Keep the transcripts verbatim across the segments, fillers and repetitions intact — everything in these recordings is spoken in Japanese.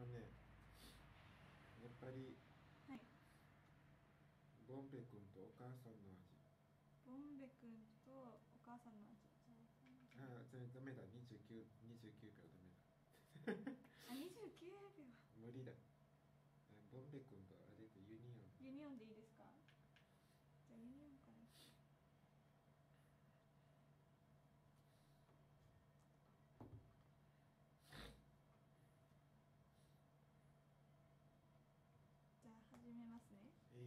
のね、やっぱりはい。 ボンベ君とお母さんの味。 ボンベ君とお母さんの味。じゃあああ、それダメだ。にじゅうきゅう、にじゅうきゅうびょうダメだ。 あ、にじゅうきゅうびょう。 無理だ。あボンベ君とあれでユニオン。 ユニオンでいいですか？じゃあユニオンから。じゃあ始めますね。 いい。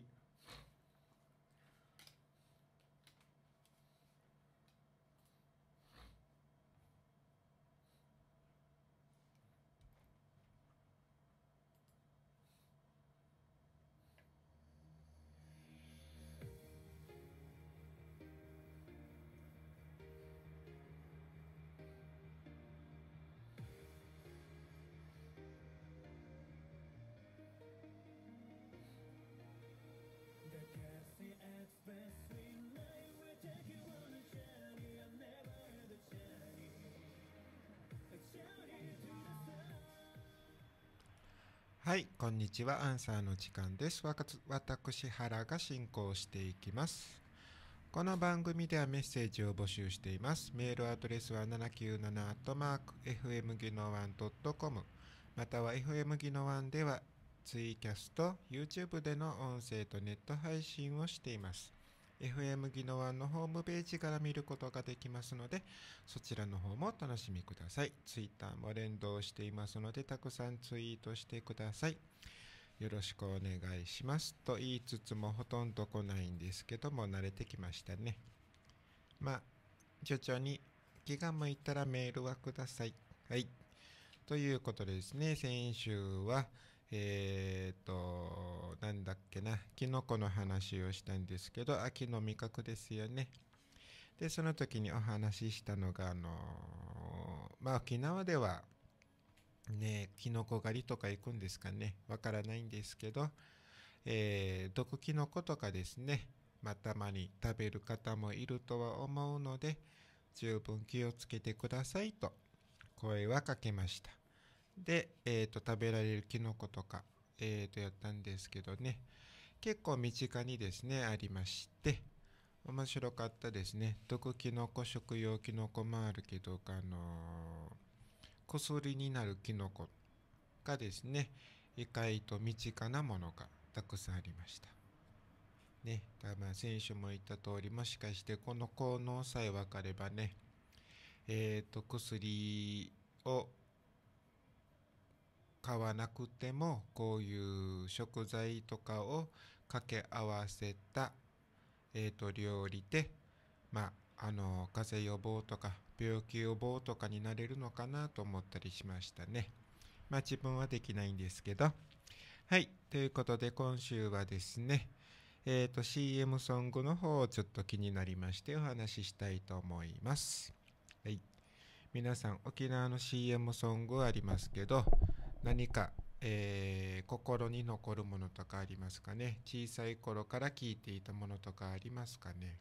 はい、こんにちは。アンサーの時間です。わかつ私、原が進行していきます。この番組ではメッセージを募集しています。メールアドレスは ななきゅうなな アットマーク エフエムギノワン ドットコム または エフエム ギノワンではツイキャスと YouTube での音声とネット配信をしています。エフエム ギノワンのホームページから見ることができますので、そちらの方もお楽しみください。Twitter も連動していますので、たくさんツイートしてください。よろしくお願いしますと言いつつもほとんど来ないんですけども、慣れてきましたね。まあ徐々に気が向いたらメールはください。はい、ということでですね、先週はえーとなんだっけな、キノコの話をしたんですけど、秋の味覚ですよね。でその時にお話ししたのがあのーまあ沖縄ではね、キノコ狩りとか行くんですかね、わからないんですけど、えー、毒キノコとかですね、まあ、たまに食べる方もいるとは思うので、十分気をつけてくださいと声はかけました。で、えーと、食べられるキノコとか、えーと、やったんですけどね、結構身近にですね、ありまして、面白かったですね。毒キノコ、食用キノコもあるけど、あのー、薬になるキノコがですね、意外と身近なものがたくさんありました。ね、だまあ先週も言った通り、もしかしてこの効能さえ分かればね、えーと、薬を買わなくても、こういう食材とかを掛け合わせた、えーと、料理で、まあ、あの、風邪予防とか病気予防とかになれるのかなと思ったりしましたね。まあ自分はできないんですけど。はい。ということで今週はですね、えっと シーエム ソングの方をちょっと気になりましてお話ししたいと思います。はい。皆さん沖縄の シーエム ソングありますけど、何か、えー心に残るものとかありますかね。小さい頃から聴いていたものとかありますかね。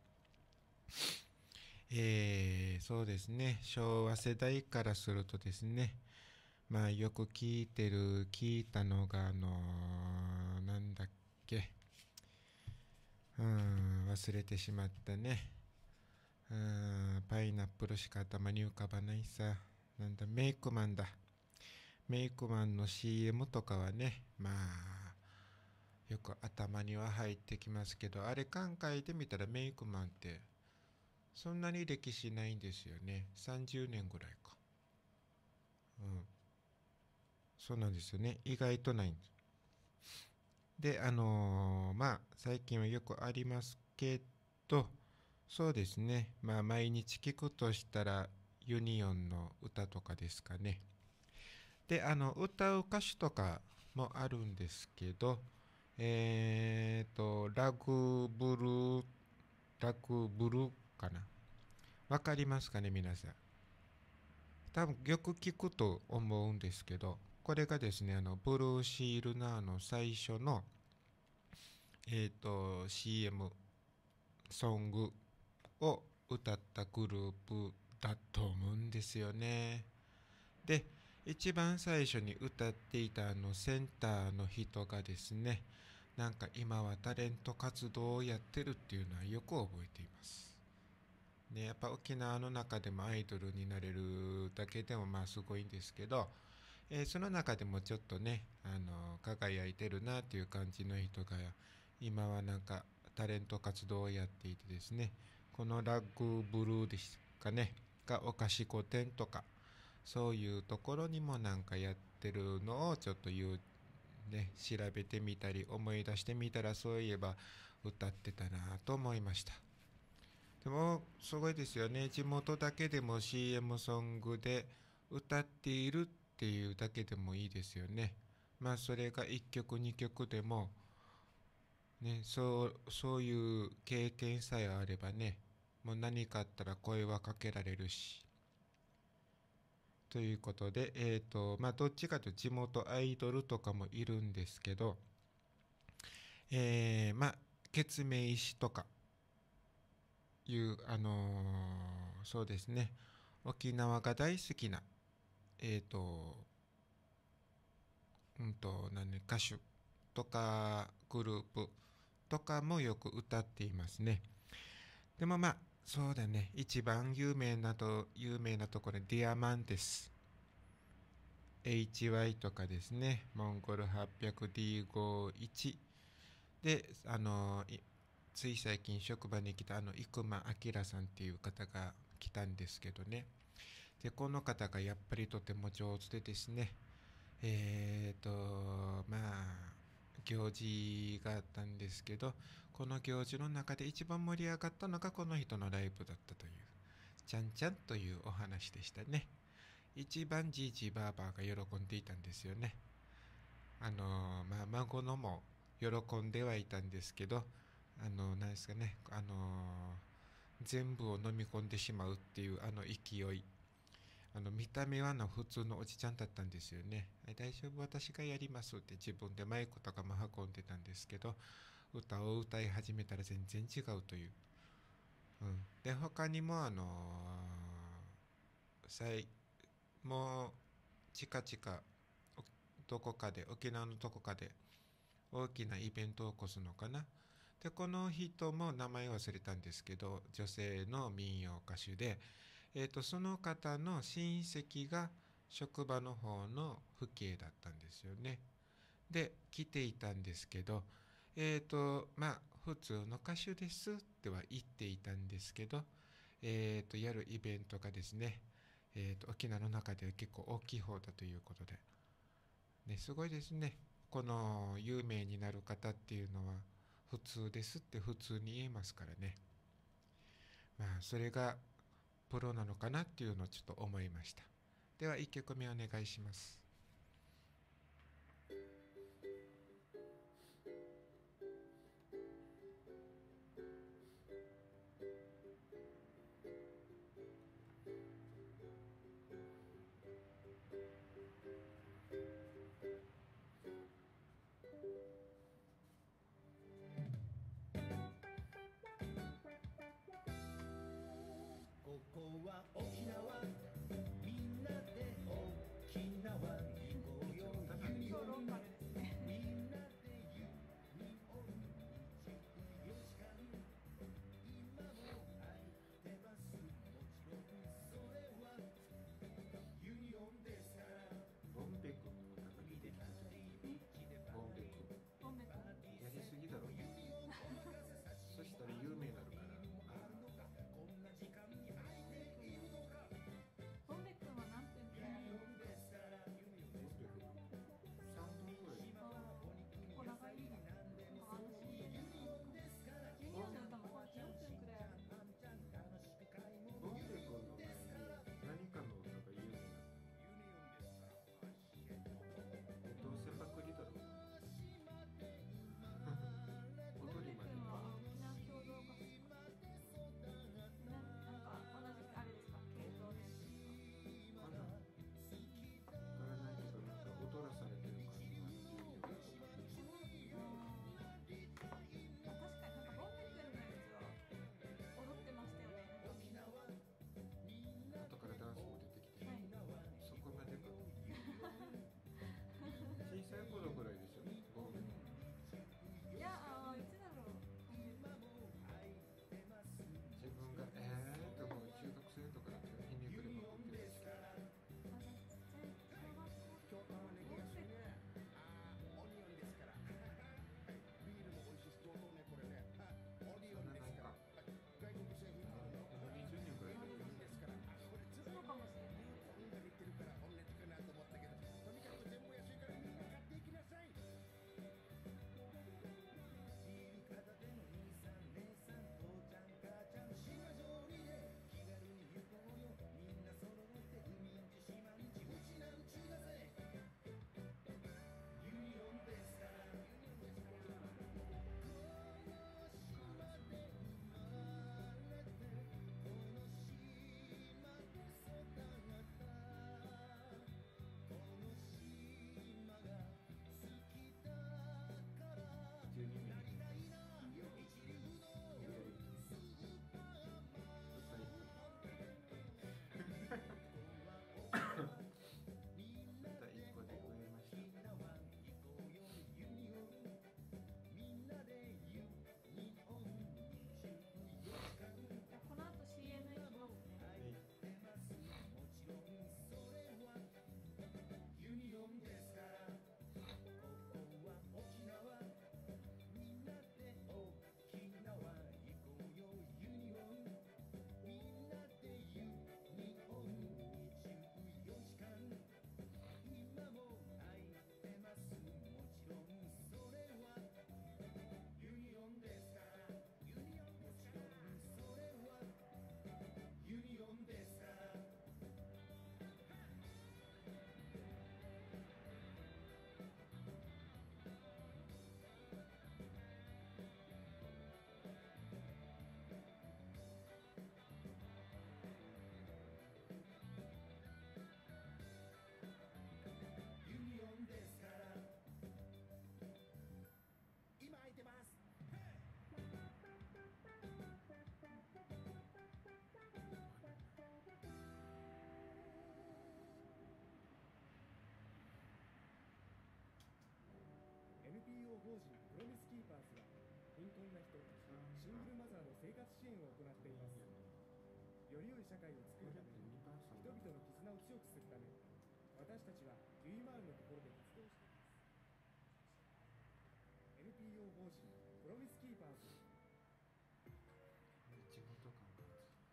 えー、そうですね。昭和世代からするとですね、まあよく聞いてる、聞いたのが、あのーなんだっけ。うーん、忘れてしまったね。うーん、パイナップルしか頭に浮かばないさ。なんだ、メイクマンだ。メイクマンの シーエム とかはね、まあ、よく頭には入ってきますけど、あれ考えてみたらメイクマンって、そんなに歴史ないんですよね。さんじゅうねんぐらいか。うん。そうなんですよね。意外とないんです。で、あのーまあ、最近はよくありますけど、そうですね。まあ、毎日聞くとしたら、ユニオンの歌とかですかね。で、あの、歌う歌手とかもあるんですけど、えーと、ラグブル、ラグブルかな。わかりますかね、皆さん。多分よく聞くと思うんですけど、これがですね、あの、ブルーシールナーの最初の、えーと、シーエム、ソングを歌ったグループだと思うんですよね。で、 一番最初に歌っていたあのセンターの人がですね、なんか今はタレント活動をやってるっていうのはよく覚えています。ね、やっぱ沖縄の中でもアイドルになれるだけでもまあすごいんですけど、えーその中でもちょっとね、あの輝いてるなっていう感じの人が今はなんかタレント活動をやっていてですね、このラグブルーですかねがお菓子御殿とかそういうところにもなんかやってるのをちょっと言うね、調べてみたり思い出してみたら、そういえば歌ってたなと思いました。でもすごいですよね。地元だけでも シーエム ソングで歌っているっていうだけでもいいですよね。まあそれがいっきょくにきょくでもね、そうそういう経験さえあればね、もう何かあったら声はかけられるし、ということで、えっ、とまあどっちかというと地元アイドルとかもいるんですけど、えー、まあ決命石とかいうあのーそうですね、沖縄が大好きなえっ、とうんと何、ね、歌手とかグループとかもよく歌っていますね。でもまあそうだね、一番有名なと有名なところディアマンテス エイチワイ とかですね、モンゴル はっぴゃくディーごじゅういち で、あのいつい最近職場に来たあの生間明さんっていう方が来たんですけどね。でこの方がやっぱりとても上手でですね、えーとまあ行事があったんですけど、この行事の中で一番盛り上がったのがこの人のライブだったという、ちゃんちゃんというお話でしたね。一番じいじばあばが喜んでいたんですよね。あのまあ孫のも喜んではいたんですけど、あの何ですかね、あの全部を飲み込んでしまうっていうあの勢い、あの見た目はの普通のおじちゃんだったんですよね。はい、大丈夫、私がやりますって自分でマイクとかも運んでたんですけど、歌を歌い始めたら全然違うという。うん、で他にもあのー、もう近々どこかで沖縄のどこかで大きなイベントを起こすのかな。でこの人も名前忘れたんですけど、女性の民謡歌手で、えーと、その方の親戚が職場の方の父兄だったんですよね。で来ていたんですけど、えっ、とまあ普通の歌手ですっては言っていたんですけど、えっ、とやるイベントがですね、えっ、と沖縄の中では結構大きい方だということで、ね、すごいですね。この有名になる方っていうのは普通ですって普通に言えますからね。まあそれがプロなのかなっていうのをちょっと思いました。ではいっきょくめお願いします。 ここは沖縄、みんなで沖縄行こうよ。ユニオン、 超ローカルですね。 みんなでユニオンじゅうよじかん、今も空いてます。もちろんそれはユニオンですから。ボンベ君のお宅にできたといい道でボンベ君音楽やりすぎだろ。そしたら有名になるから。 こんな時間に空いているのか。 オー 法人プロミスキーパーズは貧困な人、シングルマザーの生活支援を行っています。より良い社会を作るために、人々の絆を強くするため、私たちはゆいまーるのところで活動しています。 エヌピーオー 法人プロミスキーパーズ。 地元感が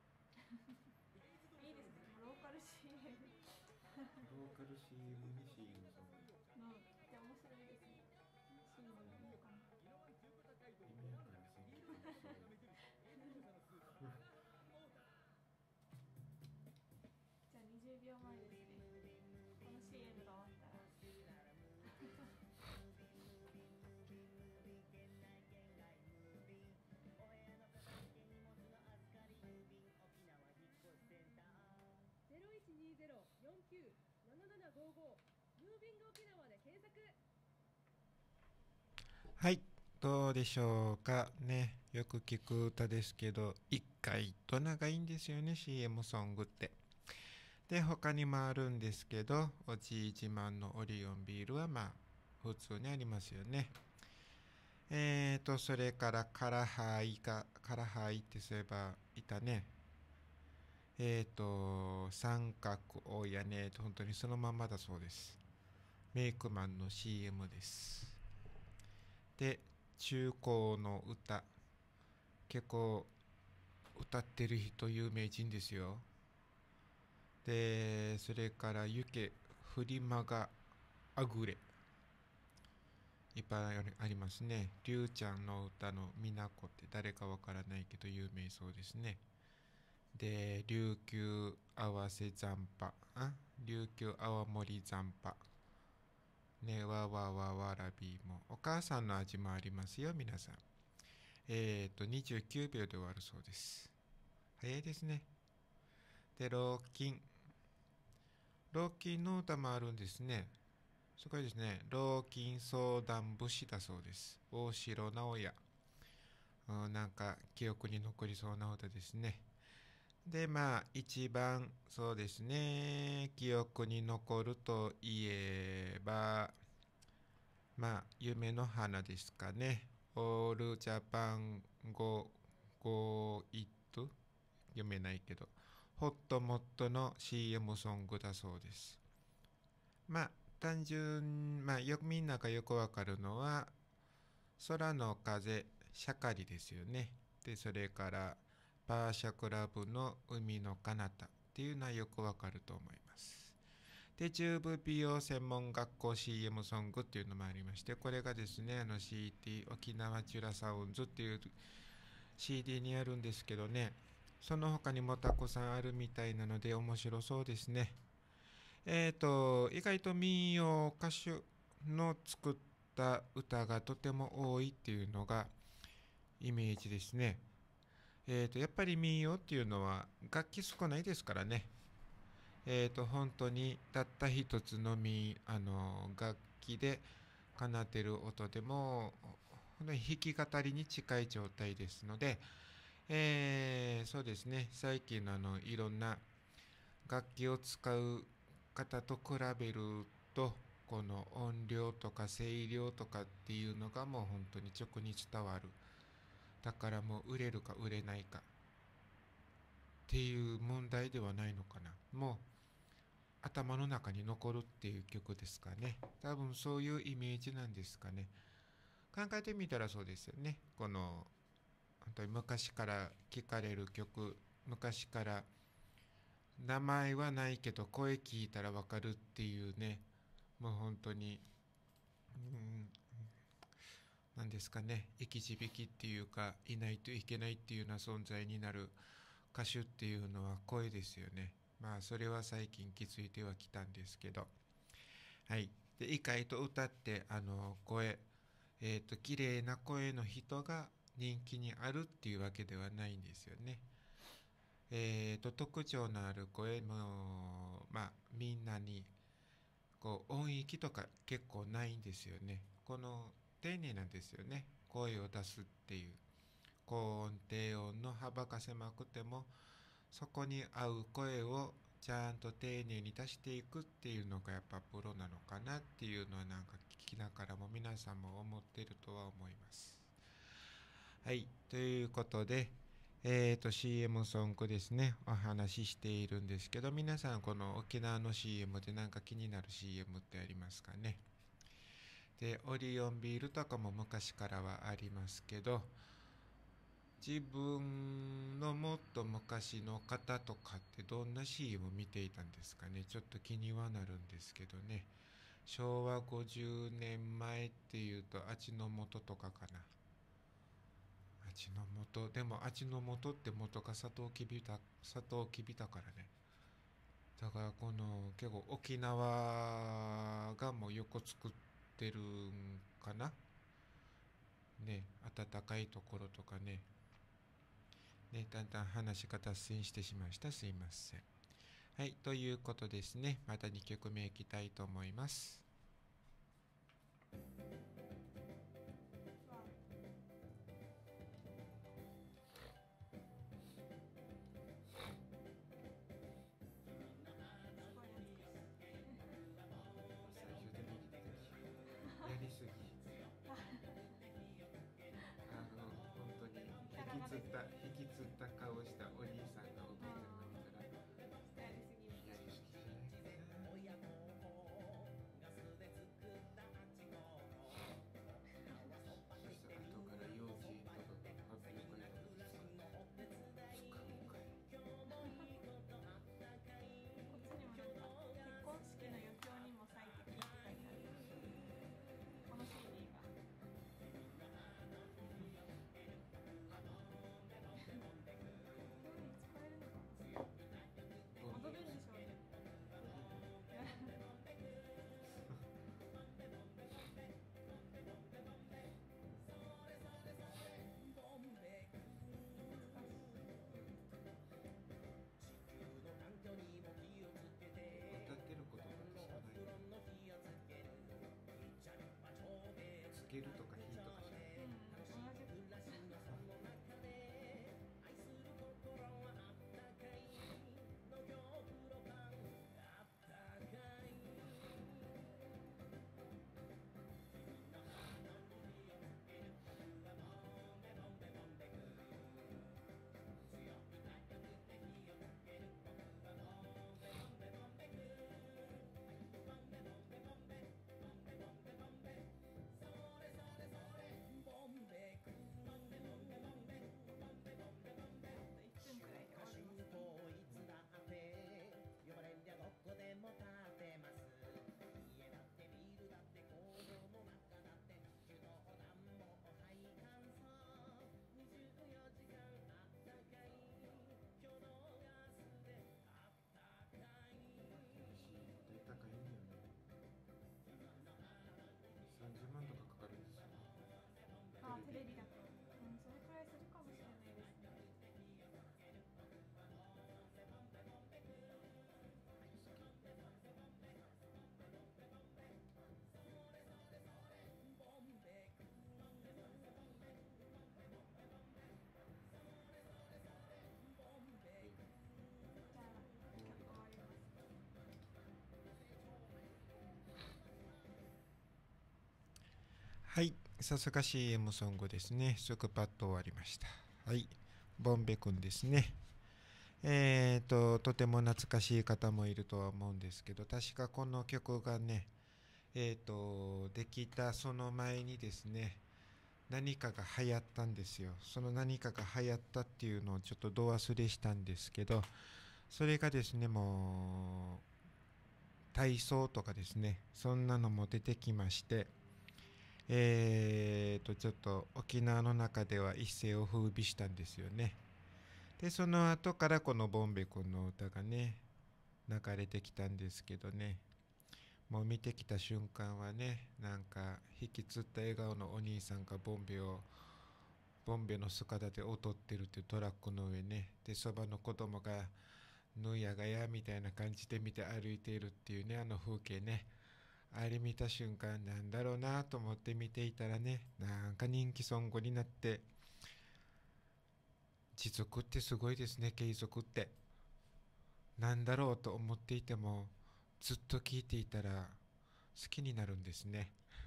いいですね。ローカル シーエムローカル シーエム に シーエム ソングのって面白いですね。シーエムのいいかな。 意味わからん選曲かもしれないじゃあにじゅうびょうまえですね。この シーエム が終わったらゼロいちにゼロ よんきゅう ななななごごムービング沖縄で検索。 はい、どうでしょうかね。よく聞く歌ですけど、一回と長いんですよね、シーエム ソングって。で、他にもあるんですけど、おじい自慢のオリオンビールはまあ、普通にありますよね。えーと、それからカラハイが、カラハイってそういえばいたね。えーと、三角大屋根、本当にそのまんまだそうです。メイクマンの シーエム です。で、中高の歌、結構歌ってる人有名人ですよ。で、それからゆけ、フリマがあぐれ、いっぱいありますね。りゅうちゃんの歌のみなこって誰かわからないけど有名そうですね。で、琉球合わせ残波、あ琉球泡盛残波。ね、わわわわらびも。お母さんの味もありますよ、皆さん。えっと、にじゅうきゅうびょうで終わるそうです。早いですね。で、老金。老金の歌もあるんですね。すごいですね。老金相談武士だそうです。大城直也。うん、なんか記憶に残りそうな歌ですね。で、まあ、一番、そうですね、記憶に残るといえば、まあ、夢の花ですかね。オールジャパンゴゴイット読めないけど、ホットモットの シーエム ソングだそうです。まあ、単純、まあ、よくみんながよくわかるのは、空の風、シャカリですよね。で、それから、パーシャクラブの海の彼方っていうのはよくわかると思います。で、中部美容専門学校 シーエム ソングっていうのもありまして、これがですね、あの シーティー 沖縄チュラサウンズっていう シーディー にあるんですけどね、その他にもたくさんあるみたいなので面白そうですね。えっと、意外と民謡歌手の作った歌がとても多いっていうのがイメージですね。えっと、やっぱり民謡っていうのは楽器少ないですからね。えっと、本当にたった一つのみ、あの、楽器で奏でる音でも、本当に弾き語りに近い状態ですので、えー、そうですね、最近のあの、いろんな楽器を使う方と比べると、この音量とか声量とかっていうのがもう本当に直に伝わる。だからもう売れるか売れないかっていう問題ではないのかな。もう頭の中に残るっていう曲ですかね。多分そういうイメージなんですかね。考えてみたらそうですよね。この本当に昔から聴かれる曲、昔から名前はないけど声聞いたらわかるっていうね、もう本当に、うん、なんですかね、生き字引っていうか、いないといけないっていうような存在になる歌手っていうのは声ですよね。まあそれは最近気づいてはきたんですけど、はい。で、意外と歌ってあの声、えっと綺麗な声の人が人気にあるっていうわけではないんですよね。えっと特徴のある声もまあみんなにこう音域とか結構ないんですよね。この丁寧なんですよね。声を出すっていう高音低音の幅が狭くてもそこに合う声をちゃんと丁寧に出していくっていうのがやっぱプロなのかなっていうのはなんか聞きながらも皆さんも思ってるとは思います。はい、ということで、えーと シーエム ソングですね、お話ししているんですけど、皆さんこの沖縄の シーエム でなんか気になる シーエム ってありますかね。で、オリオンビールとかも昔からはありますけど、自分のもっと昔の方とかってどんな シーエム 見ていたんですかね。ちょっと気にはなるんですけどね。しょうわごじゅうねんまえっていうと味の素とかかな。味の素でも味の素って元がサトウキビタサトウキビだからね。だからこの結構沖縄がもうよく作ってるんかなね。暖かいところとかね。ね、だんだん話が脱線してしまいました。すいません。はい、ということですね。またにきょくめいきたいと思います。 わあすごい懐かしい。 やりすぎ。あの、本当に引きつった、引きつった顔したお兄さんがお兄ちゃんが見たら、 やりすぎる。 やりすぎじゃないですか。そして後から幼稚園とか発表会とかでさ、使うんかい。 こっちにもなんか結婚式の余興にも最適って書いてある。この シーディー が。使えるのかな。踊るんでしょうね。 歌ってることが知らない。つけるとか火とかじゃない。 うん、同じく。あ、テレビだと、うん、それくらいするかもしれないですね。じゃあ曲終わります。 はい、さすが シーエム ソングですね。すぐパッと終わりました。はい、ボンベくんですね。えーと、とても懐かしい方もいるとは思うんですけど、確かこの曲がね、えーと、できたその前にですね、何かが流行ったんですよ。その何かが流行ったっていうのをちょっとど忘れしたんですけど、それがですね、もう、体操とかですね、そんなのも出てきまして、えーと、ちょっと沖縄の中では一世を風靡したんですよね。で、その後からこのボンベ君の歌がね、流れてきたんですけどね、もう見てきた瞬間はね、なんか引きつった笑顔のお兄さんがボンベを、ボンベの姿で踊ってるっていうトラックの上ね、で、そばの子供が、ぬやがやみたいな感じで見て歩いているっていうね、あの風景ね。あれ見た瞬間なんだろうなと思って見ていたらね、なんか人気ソングになって、持続ってすごいですね、継続って。 なんだろうと思っていてもずっと聞いていたら好きになるんですね。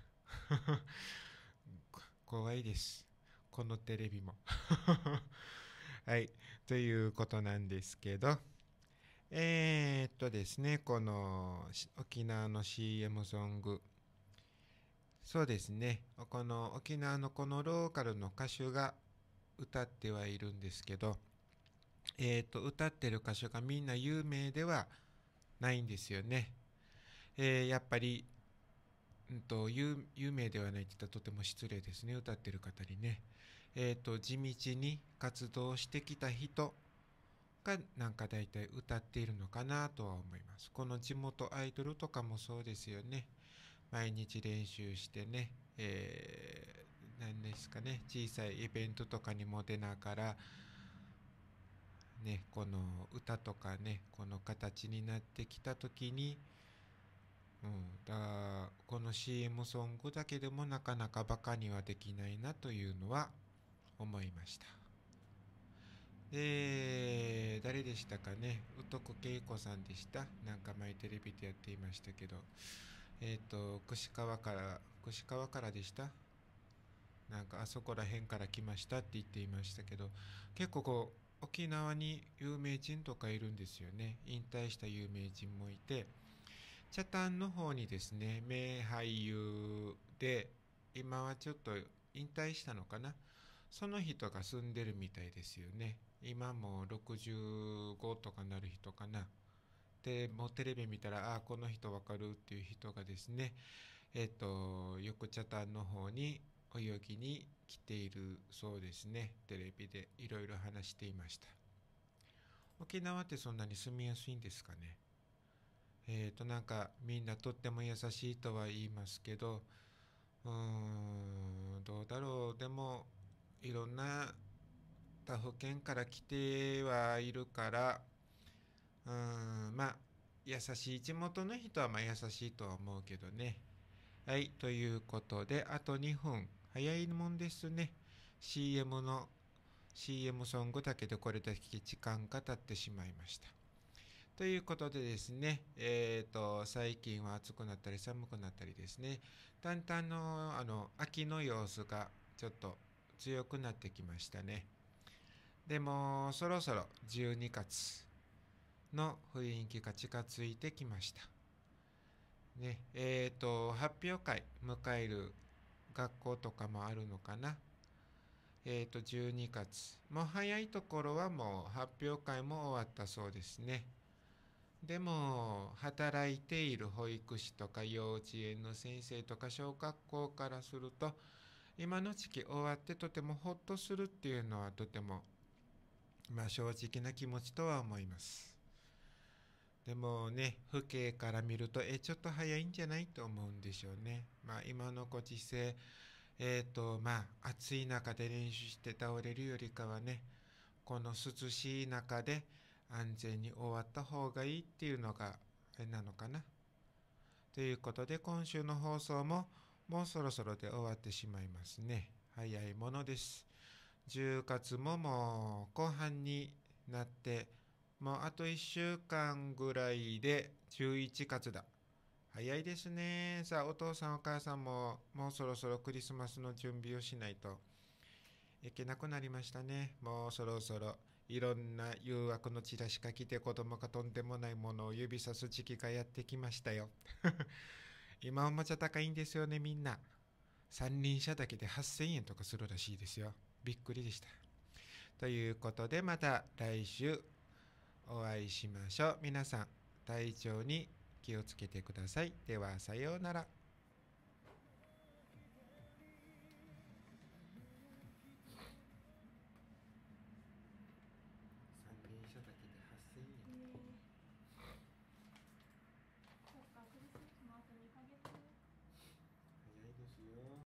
怖いです。このテレビも。はい。ということなんですけど、えーっとですね、この沖縄の シーエム ソング、そうですね、この沖縄のこのローカルの歌手が歌ってはいるんですけど、えーっと、歌ってる歌手がみんな有名ではないんですよね。えーやっぱり、うんと、有、有名ではないって言ったらとても失礼ですね、歌ってる方にね。えーと、地道に活動してきた人がなんか大体歌っているのかなとは思います。この地元アイドルとかもそうですよね。毎日練習してね、えー、何ですかね、小さいイベントとかにも出ながら、ね、この歌とかね、この形になってきた時に、うん、だこの シーエム ソングだけでもなかなかバカにはできないなというのは思いました。で、誰でしたかね、宇徳恵子さんでした。なんか前テレビでやっていましたけど、えっ、ー、と、串川から、串川からでした。なんかあそこら辺から来ましたって言っていましたけど、結構こう、沖縄に有名人とかいるんですよね。引退した有名人もいて、北谷の方にですね、名俳優で、今はちょっと引退したのかな。その人が住んでるみたいですよね。今もろくじゅうごとかなる人かな。で、もうテレビ見たら、ああ、この人わかるっていう人がですね、えっと、よく北谷の方に泳ぎに来ているそうですね。テレビでいろいろ話していました。沖縄ってそんなに住みやすいんですかね。えーと、なんかみんなとっても優しいとは言いますけど、うーん、どうだろう。でも、いろんな他府県から来てはいるから、うーん、まあ、優しい地元の人はまあ優しいとは思うけどね。はい、ということで、あとにふん。早いもんですね。シーエム の シーエム ソングだけでこれだけ時間が経ってしまいました。ということでですね、えーと、最近は暑くなったり寒くなったりですね、だんだんの、あの、秋の様子がちょっと強くなってきましたね。でも、そろそろじゅうにがつの雰囲気が近づいてきました。ね、えーと、発表会迎える学校とかもあるのかな。えーと、じゅうにがつ。もう早いところはもう発表会も終わったそうですね。でも、働いている保育士とか幼稚園の先生とか小学校からすると、今の時期終わってとてもほっとするっていうのはとても、まあ正直な気持ちとは思います。でもね、父兄から見ると、え、ちょっと早いんじゃないと思うんでしょうね。まあ今のご時世、えっと、まあ暑い中で練習して倒れるよりかはね、この涼しい中で安全に終わった方がいいっていうのが、あれなのかな。ということで、今週の放送ももうそろそろで終わってしまいますね。早いものです。じゅうがつももう後半になって、もうあといっしゅうかんぐらいでじゅういちがつだ。早いですね。さあ、お父さんお母さんももうそろそろクリスマスの準備をしないといけなくなりましたね。もうそろそろいろんな誘惑のチラシが来て子供がとんでもないものを指さす時期がやってきましたよ。今おもちゃ高いんですよね、みんな。三輪車だけではっせんえんとかするらしいですよ。びっくりでした。ということで、また来週お会いしましょう。皆さん、体調に気をつけてください。では、さようなら。